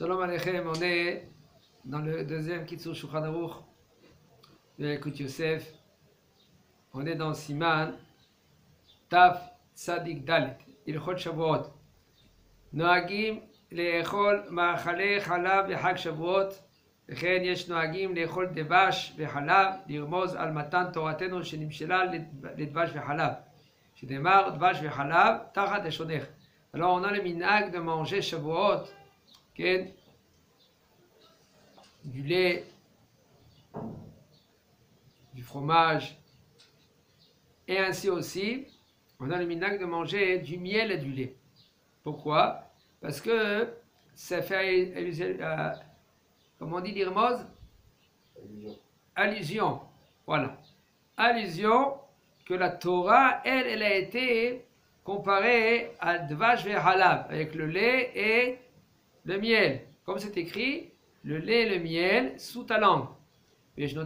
Shalom Aleichem, on est dans le deuxième Kitzur Shulchan Aruch de Yekut Yosef. On est dans Siman Taf Tzadik Dalet, Ilchot Shavuot. Noagim לאכול מאכלי חלב בחג שבועות, וכן יש נוהגים לאכול דבש וחלב, לרמוז על מתן תורתנו שנמשלה לדבש וחלב, שנאמר דבש וחלב תחת לשונך. Alors on a le minhag de manger Shavuot, du lait, du fromage, et ainsi aussi on a le minhag de manger du miel et du lait. Pourquoi? Parce que ça fait, comment on dit l'irmoz? Allusion. Voilà. Allusion que la Torah, elle a été comparée à Dvash ve Halav, avec le lait et le miel. Comme c'est écrit, le lait et le miel sous ta langue. Il y en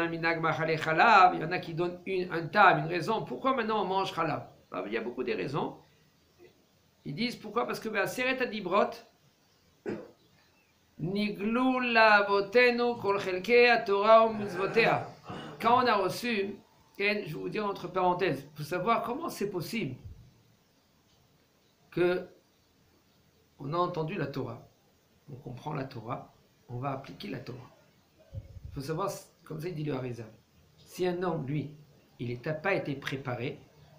a qui donnent une raison. Pourquoi maintenant on mange Halav? Il y a beaucoup de raisons. Ils disent pourquoi? Parce que Seret Adibrot, Niglu lavotenu kol chelkei Torah u mitzvotea. Quand on a reçu, je vais vous dire entre parenthèses, il faut savoir comment c'est possible que on a entendu la Torah, on comprend la Torah, on va appliquer la Torah. Il faut savoir, comme ça il dit le Harizal, si un homme, lui, il n'a pas été préparé,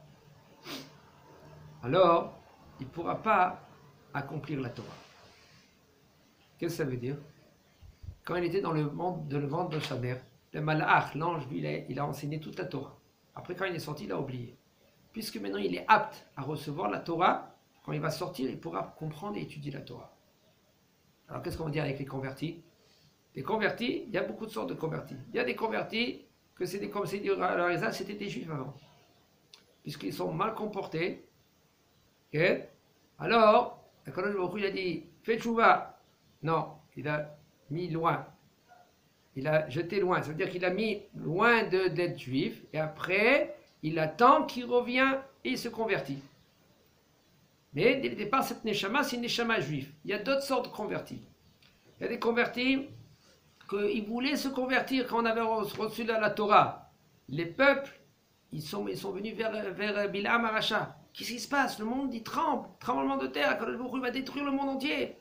alors il ne pourra pas accomplir la Torah. Qu'est-ce que ça veut dire? Quand il était dans le ventre de sa mère, le Malach, l'ange, lui, il a enseigné toute la Torah. Après, quand il est sorti, il a oublié. Puisque maintenant il est apte à recevoir la Torah, quand il va sortir, il pourra comprendre et étudier la Torah. Alors, qu'est-ce qu'on va dire avec les convertis? Les convertis, il y a beaucoup de sortes de convertis. Il y a des convertis que c'est des, comme c'est dit alors c'était des juifs avant. Puisqu'ils sont mal comportés. Okay. Alors, il a dit, fais tchouva. Non, il a mis loin. Il a jeté loin. Ça veut dire qu'il a mis loin d'être juif. Et après, il attend qu'il revient et il se convertit. Mais dès le départ, cette neshama, c'est une neshama juive. Il y a d'autres sortes de convertis. Il y a des convertis qu'ils voulaient se convertir quand on avait reçu la Torah. Les peuples, ils sont venus vers Bilam Aracha. Qu'est-ce qui se passe? Le monde, il tremble. Tremblement de terre. Quand le Baruch Hu va détruire le monde entier.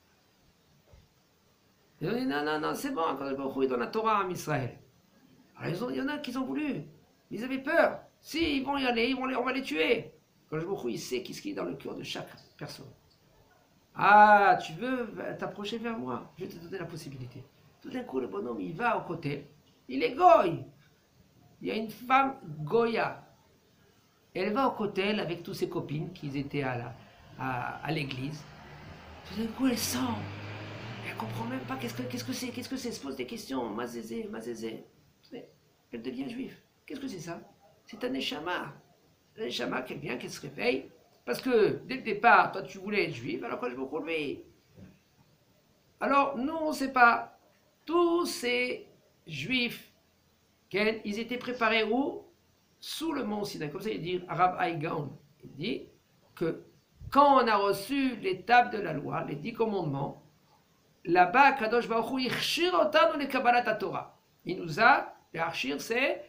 Ils ont dit non, c'est bon. Quand le Baruch Hu est dans la Torah en Israël. Alors il y en a qui ont voulu. Ils avaient peur. Si, ils vont y aller, on va les tuer. Quand le Baruch Hu, il sait qu'est-ce qui est dans le cœur de chaque personne. Ah, tu veux t'approcher vers moi? Je vais te donner la possibilité. Tout d'un coup, le bonhomme, il va au côté. Il est goy. Il y a une femme goya. Elle va au côté avec toutes ses copines qui étaient à l'église. Tout d'un coup, elle sent. Elle ne comprend même pas qu'est-ce que c'est. Elle se pose des questions. Mazézé. Elle devient juive. Qu'est-ce que c'est ça? C'est un neshama. Un neshama qui vient, qui se réveille. Parce que dès le départ, toi tu voulais être juif, alors quand je me retrouve lui. Alors nous, on ne sait pas. Tous ces juifs, ils étaient préparés où? Sous le mont Sinaï. Comme ça, il dit, Rav Aigaon, il dit que quand on a reçu l'étape de la loi, les 10 commandements, là-bas, Kadosh Baruch Hu yichshir otanu le Kabbalat Torah. Il nous a, le Arshir, c'est,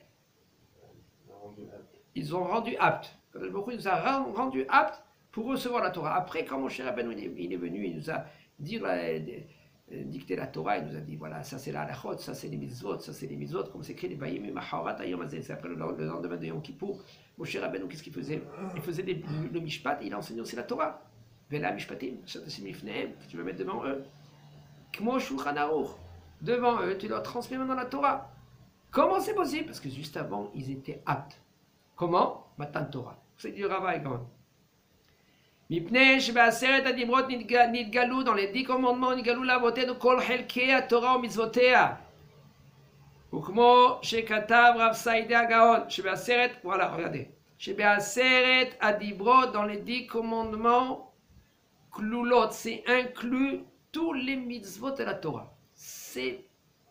ils ont rendu aptes. Kadosh Baruch Hu nous a rendu aptes pour recevoir la Torah. Après, quand Moshe Rabbeinu il est venu, il nous a dicté la Torah, il nous a dit voilà, ça c'est la halachot, ça c'est les mitzvot, comme c'est écrit les bayim et maharat ayom hazeh. C'est après le lendemain de Yom Kippour. Moshe Rabbeinu, qu'est-ce qu'il faisait? Il faisait le mishpat, il enseignait aussi la Torah. Vela mishpatim, que tu vas mettre devant eux. Kmo shulchan aruch, devant eux, tu leur transmets maintenant la Torah. Comment c'est possible? Parce que juste avant, ils étaient aptes. Comment? Matan Torah. C'est du Rav Aigaon. Mipnei sheba'aseret adibrot nitgalu, dans les 10 commandements, nitgalu lavotenu kol chelkei Torah u mitzvotea. Ukmo shekatav Rav Saïdé Agaon, sheba'aseret, voilà, regardez. Sheba'aseret adibrot, dans les 10 commandements, klulot, c'est inclus tous les mitzvot de la Torah. C'est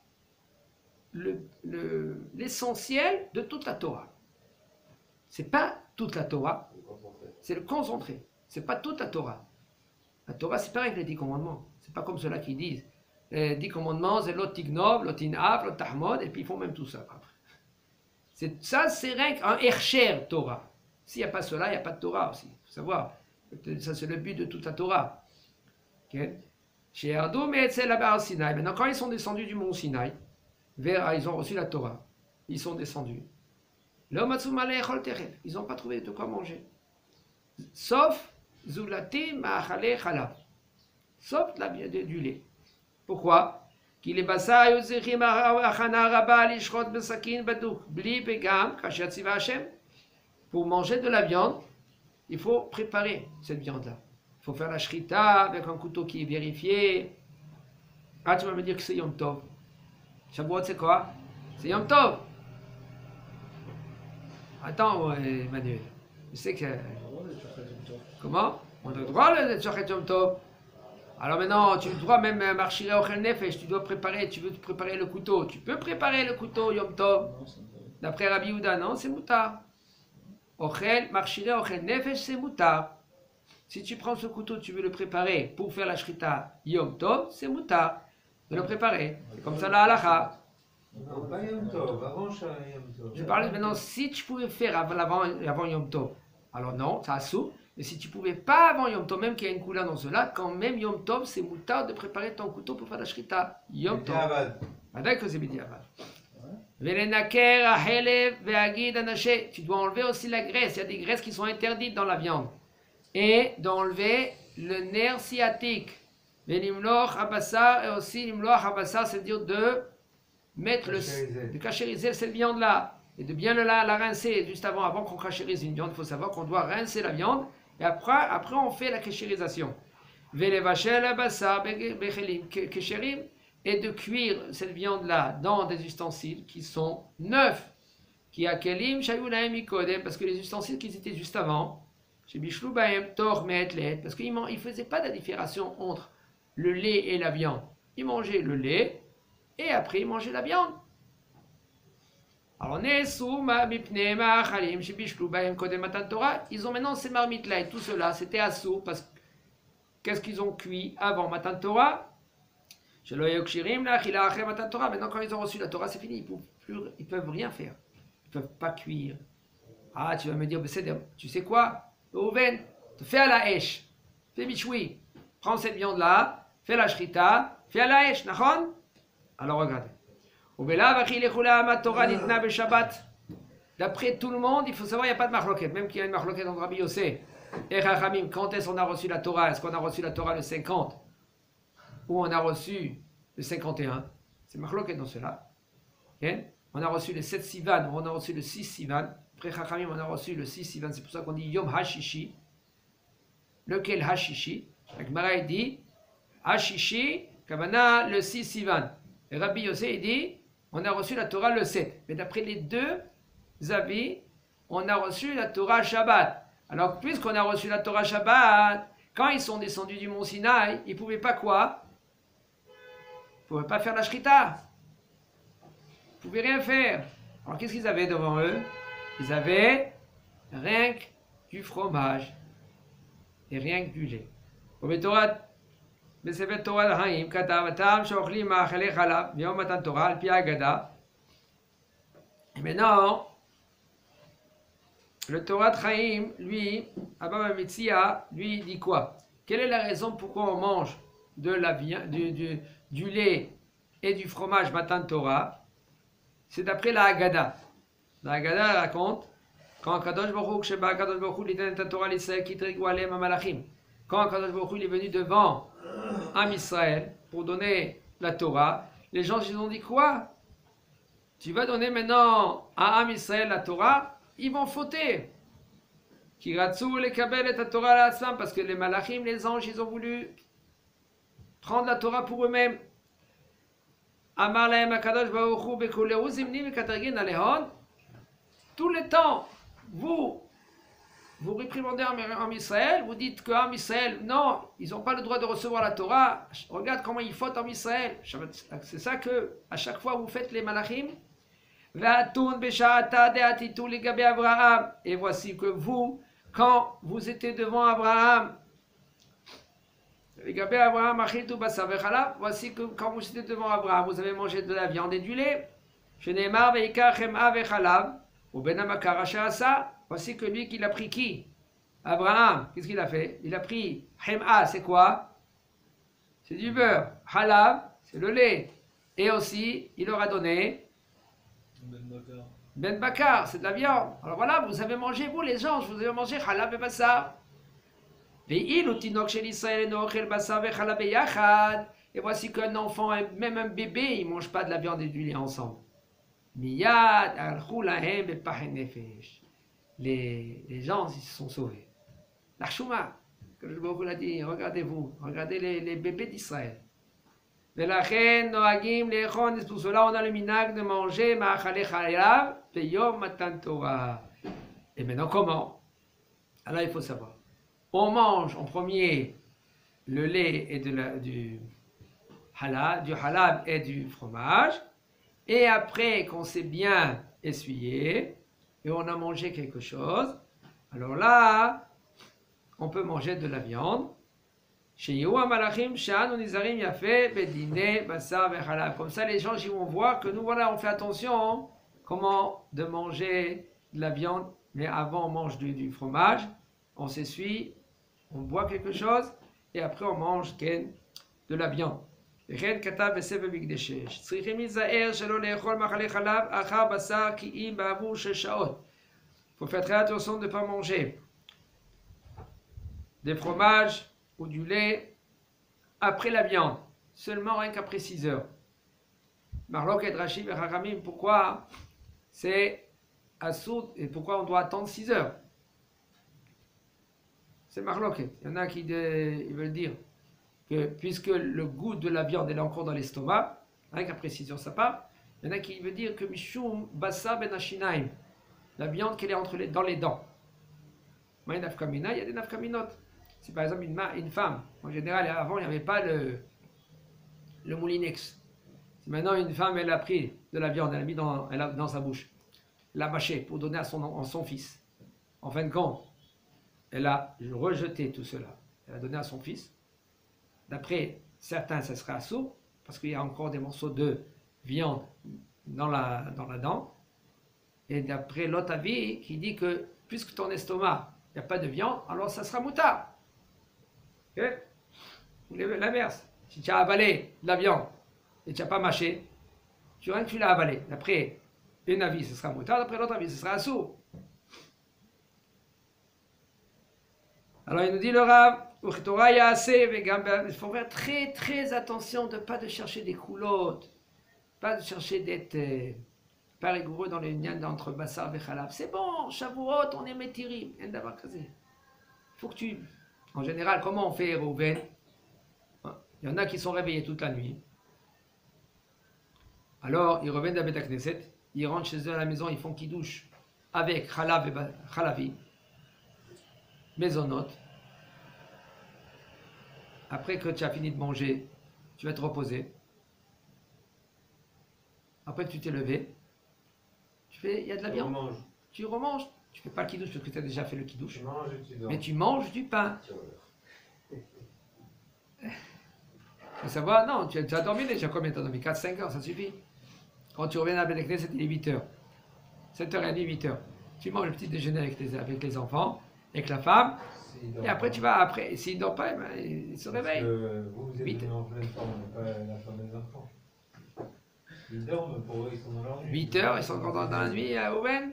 l'essentiel de toute la Torah. C'est pas toute la Torah, c'est le concentré. C'est pas toute la Torah. La Torah, c'est pareil que les 10 commandements. C'est pas comme ceux-là qui disent 10 commandements, c'est l'ot tignov, l'ot inaf, l'ot tahmod, et puis ils font même tout ça. Ça, c'est rien qu'un ercher Torah. S'il n'y a pas cela, il n'y a pas de Torah aussi. Il faut savoir. Ça, c'est le but de toute la Torah. Chez Ardo, mais c'est là-bas au Sinaï. Maintenant, quand ils sont descendus du mont Sinaï, ils ont reçu la Torah. Ils sont descendus. Ils n'ont pas trouvé de quoi manger. Sauf Zulati Ma'achale Chalab. Sauf du lait. Pourquoi? כי לבשר היו צריכים הכנה רבה לשחוט בסכין בדוק, בלי פגם, כאשר ציווה השם. Pour manger de la viande, il faut préparer cette viande-là. Il faut faire la shrita avec un couteau qui est vérifié. Ah, tu vas me dire que c'est Yom Tov. Shavuot, c'est quoi? C'est Yom Tov. Attends, Emmanuel. Je sais que... Comment? On a le droit de Shachet Yom Tov. Alors maintenant, tu dois même marcher au Ochel Nefesh, tu veux préparer le couteau. Tu peux préparer le couteau Yom Tov. D'après Rabbi Yehuda, non, c'est moutar. Marcher au Ochel Nefesh, c'est moutar. Si tu prends ce couteau, tu veux le préparer pour faire la shrita Yom Tov, c'est moutar. De le préparer. C'est comme ça la halacha. Non, pas Yom Tov, avant Yom Tov. Je parle maintenant, si tu pouvais faire avant Yom Tov, alors non, ça assout. Mais si tu ne pouvais pas avant Yom Tov, même qu'il y a une couleur dans cela, quand même Yom Tov, c'est moutarde de préparer ton couteau pour faire la shrita. Yom Tov. D'accord que c'est bidiavad. Tu dois enlever aussi la graisse. Il y a des graisses qui sont interdites dans la viande. Et d'enlever le nerf sciatique. Velimloch abassar, et aussi limloch abassar, c'est-à-dire de mettre de cachériser cette viande-là. Et de bien la rincer juste avant qu'on cachérise une viande. Il faut savoir qu'on doit rincer la viande. Et après on fait la kéchérisation. Et de cuire cette viande-là dans des ustensiles qui sont neufs. Parce que les ustensiles qui étaient juste avant, parce qu'ils ne faisaient pas de différenciation entre le lait et la viande. Ils mangeaient le lait et après ils mangeaient la viande. Alors, ils ont maintenant ces marmites-là et tout cela, c'était assourd parce que qu'est-ce qu'ils ont cuit avant Matan Torah? Maintenant, quand ils ont reçu la Torah, c'est fini, ils peuvent rien faire. Ils ne peuvent pas cuire. Ah, tu vas me dire, tu sais quoi? Reuven, fais à la hache, fais bichoui, prends cette viande-là, fais la shrita, fais à la hache, nachon? Alors, regardez. D'après tout le monde, il faut savoir, il n'y a pas de marloquette, même qu'il y a une marloquette entre Rabbi Yossé et Chachamim. Quand est-ce qu'on a reçu la Torah? Est-ce qu'on a reçu la Torah le 50 ou on a reçu le 51? C'est marloquette dans cela. Okay? On a reçu le 7 Sivan ou on a reçu le 6 Sivan. Après Chachamim, on a reçu le 6 Sivan. C'est pour ça qu'on dit Yom Hashishi. Lequel Hashishi? La Gemara dit Hashishi, Kavana, le 6 Sivan. Et Rabbi Yossé dit on a reçu la Torah le 7. Mais d'après les deux avis, on a reçu la Torah Shabbat. Alors, puisqu'on a reçu la Torah Shabbat, quand ils sont descendus du mont Sinaï, ils ne pouvaient pas quoi? Ils ne pouvaient pas faire la Shrita. Ils ne pouvaient rien faire. Alors, qu'est-ce qu'ils avaient devant eux? Ils avaient rien que du fromage et rien que du lait. בספר תורה לחיים כתב הטעם שאוכלים מאכלי חלב ביום מתן תורה על פי ההגדה. Et maintenant, le Torah de Chaim, lui, Abba Metzia, lui dit quoi? Quelle est la raison pourquoi on mange du lait et du fromage Matan Torah? C'est d'après la Haggadah. La Haggadah raconte quand Kadosh Baruch Hu, Ksheba Kadosh Baruch Hu litan et Torah l'Israël kitrigu alem amalachim. Quand Kadosh Baruch Hu est venu devant Am Israël pour donner la Torah, les gens ils ont dit quoi? Tu vas donner maintenant à Am Israël la Torah, ils vont fauter. Kiratsu le kabel et la Torah la Aslam, parce que les malachim, les anges, ils ont voulu prendre la Torah pour eux-mêmes. Amar lahem hakadosh baruch hu bekuleu zimni vekatergin alehon. Tout le temps, vous réprimandez en Israël, vous dites qu'en Israël, non, ils n'ont pas le droit de recevoir la Torah. Regarde comment ils fautent en Israël. C'est ça que, à chaque fois, vous faites les malachim. Et voici que vous, quand vous étiez devant Abraham, Regardez Abraham, Achitu Basar Vechalab. Voici que quand vous étiez devant Abraham, vous avez mangé de la viande et du lait. Shenemar Veikar Chem'a Vechalab. Ou Benamakar Asha. Voici que lui qu'il a pris qui? Abraham, qu'est-ce qu'il a fait? Il a pris Chem'a, c'est quoi? C'est du beurre. Halab, c'est le lait. Et aussi, il leur a donné Ben Bakar, c'est de la viande. Alors voilà, vous avez mangé, vous les gens, vous avez mangé Halab et Basar. Et voici qu'un enfant, même un bébé, il ne mange pas de la viande et du lait ensemble. Les gens, ils se sont sauvés. L'Archouma, que je vous l'ai dit, regardez-vous, regardez les bébés d'Israël. C'est pour cela on a le minag de manger et maintenant comment? Alors il faut savoir. On mange en premier le lait et du halab et du fromage. Et après qu'on s'est bien essuyé et on a mangé quelque chose, alors là, on peut manger de la viande. Comme ça, les gens ils vont voir que nous, voilà, on fait attention comment de manger de la viande, mais avant on mange du fromage, on s'essuie, on boit quelque chose, et après on mange de la viande. Il faut faire très attention de ne pas manger des fromages ou du lait après la viande, seulement rien qu'après 6 heures. Marloket Rashi Haramim, pourquoi c'est assourd et pourquoi on doit attendre 6 heures? C'est Marloket. Il y en a qui ils veulent dire que puisque le goût de la viande est encore dans l'estomac, rien qu'après 6 heures ça part, il y en a qui veulent dire que Mishum Bassa Ben Ashinaim, la viande qu'elle est dans les dents. Il y a des nafkaminos. C'est par exemple une femme. En général, avant, il n'y avait pas le moulinex. Maintenant, une femme, elle a pris de la viande, elle a mis dans sa bouche. Elle l'a mâché pour donner à son fils. En fin de compte, elle a rejeté tout cela. Elle a donné à son fils. D'après certains, ça sera assourd, parce qu'il y a encore des morceaux de viande dans la dent. Et d'après l'autre avis, qui dit que puisque ton estomac, il n'y a pas de viande, alors ça sera moutard. Okay? L'inverse. Si tu as avalé de la viande et tu n'as pas mâché, tu l'as avalé. D'après un avis, ce sera moutard, d'après l'autre avis, ce sera assourd. Alors il nous dit le Rav, il faut faire très très attention de ne pas de chercher des coulottes, pas de chercher d'être pas rigoureux dans les liens entre Bassar et Khalab. C'est bon, Shavuot, on est métirim, il faut que tu... En général, comment on fait Reuven? Il y en a qui sont réveillés toute la nuit. Alors, ils reviennent d'Abed Knesset, ils rentrent chez eux à la maison, ils font kidouche avec Khalav et Khalavi, maisonnote. Après que tu as fini de manger, tu vas te reposer. Après que tu t'es levé, il y a de la viande. Tu remanges. Tu ne fais pas le kidouche parce que tu as déjà fait le kidouche. Mais tu manges du pain. Faut savoir, non, tu as dormi déjà combien? Tu as dormi 4-5 heures, ça suffit. Quand tu reviens à la Knesset, il est 8 heures. 7h30, 8 heures. Tu manges le petit déjeuner avec les enfants, avec la femme. Et après, tu vas après. S'il ne dort pas, il se réveille. Vous êtes en pleine forme, pas la femme des enfants. Ils dorment, pour eux, ils sont dans leur nuit. 8 heures, ils sont encore dans la nuit à Owen.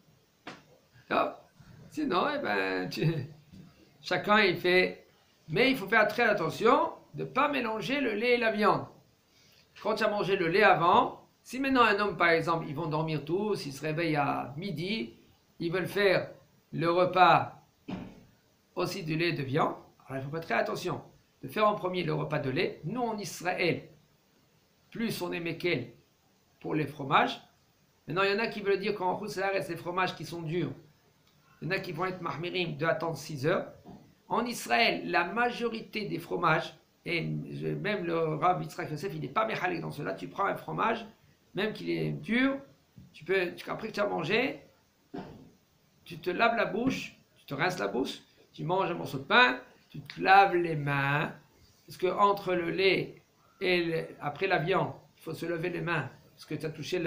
Sinon, chacun il fait. Mais il faut faire très attention de ne pas mélanger le lait et la viande. Quand tu as mangé le lait avant, si maintenant un homme, par exemple, ils vont dormir tous, ils se réveillent à midi, ils veulent faire le repas aussi du lait et de viande, alors il faut faire très attention de faire en premier le repas de lait. Nous, en Israël, plus on est Mekel pour les fromages. Maintenant, il y en a qui veulent dire qu'en Rousseau, c'est les fromages qui sont durs. Il y en a qui vont être mahmirim de attendre 6 heures. En Israël, la majorité des fromages, et même le Rav Yitzhak Yosef, il n'est pas méchalek dans cela. Tu prends un fromage, même qu'il est dur, après que tu as mangé, tu te laves la bouche, tu te rinces la bouche, tu manges un morceau de pain, tu te laves les mains, parce que entre le lait et après la viande, il faut se lever les mains, parce que tu as touché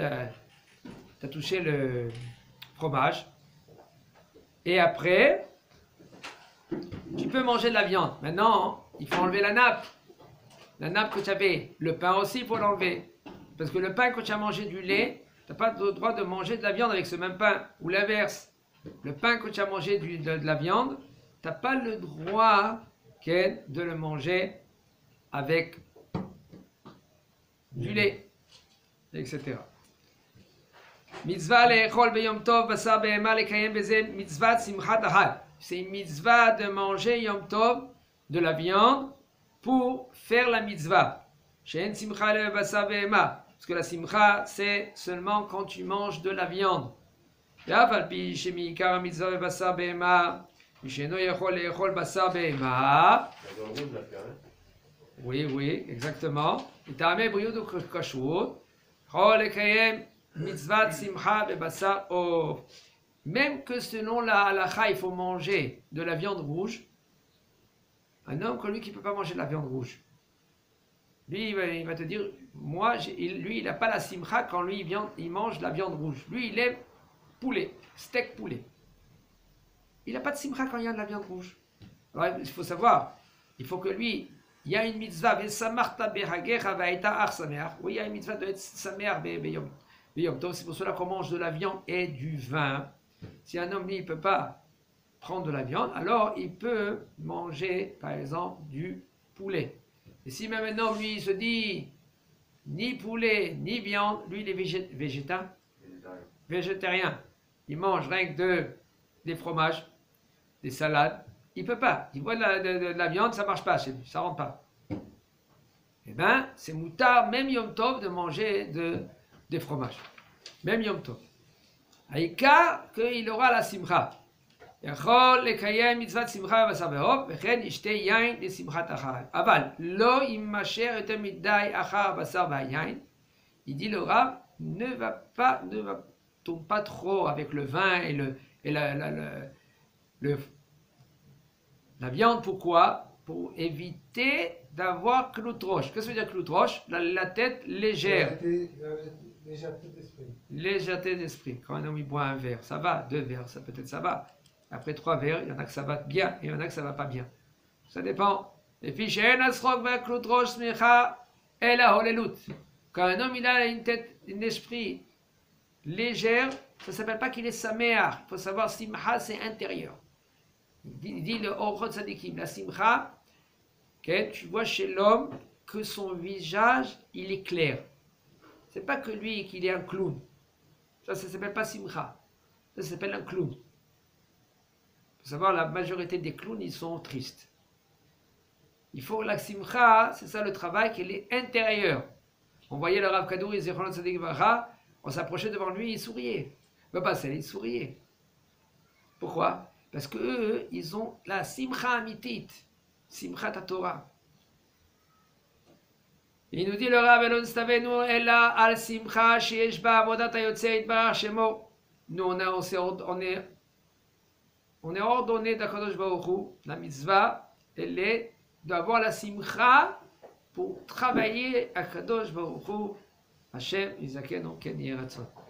le fromage. Et après, tu peux manger de la viande. Maintenant, il faut enlever la nappe. La nappe que tu avais. Le pain aussi, il faut l'enlever. Parce que le pain, quand tu as mangé du lait, tu n'as pas le droit de manger de la viande avec ce même pain. Ou l'inverse. Le pain que tu as mangé de la viande, tu n'as pas le droit de le manger avec du lait, etc. Mitzvah le'echol b'yom tov basar behema lekayem beze mitzvah simchat ahad. C'est une mitzvah de manger yom tov de la viande pour faire la mitzvah. She'en simcha le basar behema. Parce que la simcha, c'est seulement quand tu manges de la viande. Ve'af al pi she'mi'ikar mitzvah basar behema misheno yechol le'echol basar behema. Oui, oui, exactement. Itame briyut ou kashrut. Chol lekayem mitzvah simcha bebasar or. Même que selon la halakha, il faut manger de la viande rouge. Un homme comme lui qui ne peut pas manger de la viande rouge. Lui, il va te dire, moi, lui, il n'a pas la simcha quand lui, il mange de la viande rouge. Lui, il aime poulet, steak poulet. Il n'a pas de simcha quand il y a de la viande rouge. Alors, il faut savoir, il faut que lui, il y a une mitzvah, oui, il y a une mitzvah de être sameach beyom. C'est pour cela qu'on mange de la viande et du vin. Si un homme, lui, ne peut pas prendre de la viande, alors il peut manger, par exemple, du poulet. Et si même un homme, lui, se dit, ni poulet, ni viande, lui, il est végétarien. Il mange rien que des fromages, des salades. Il ne peut pas. Il voit de la viande, ça ne marche pas chez lui, ça ne rentre pas. Eh bien, c'est moutard, même Yom Tov, de manger des fromages. Même Yom Tov. Aïka, qu'il aura la simcha. יכול לקיים מצוות שמחה בבשר ועוף, וכן ישתה יין לשמחת החג. אבל לא יימשך יותר מדי אחר הבשר והיין. Il dit le Rav, ne tombe pas trop avec le vin et la viande. Pourquoi? Pour éviter d'avoir cloutroche. Qu'est-ce que veut dire cloutroche? La tête légère. Légèreté d'esprit. Légèreté d'esprit. Quand un homme il boit un verre, ça va. 2 verres, ça peut-être ça va. Après 3 verres, il y en a que ça va bien et il y en a que ça va pas bien. Ça dépend. Et puis chez Nasrok va cloutroche smicha et la holelut. Quand un homme il a une tête, un esprit légère, ça ne s'appelle pas qu'il est saméar. Il faut savoir simcha c'est intérieur. Il dit le Orchot Tzadikim, la simcha, okay, tu vois chez l'homme que son visage il est clair. C'est pas que lui qu'il est un clown. Ça ne s'appelle pas simcha. Ça s'appelle un clown. Il faut savoir la majorité des clowns ils sont tristes. Il faut la simcha, c'est ça le travail, qu'elle est intérieure. On voyait le Rav Kadouri, Zichron Tzadik Livracha, on s'approchait devant lui, il souriait. Le passé, il souriait. Pourquoi? Parce qu'eux, ils ont la simcha amitit, simcha Torah. Il nous dit le Rav Elon Stavenu Ella al simcha sheyesh ba avodat hayotze yitbarach shemo. Nous, on est ordonné d'Akadosh Baruch Hu, la mitzvah, elle est d'avoir la simcha pour travailler à Kadosh Baruch Hu, Hashem, Yizaken, Ken Yeratzon.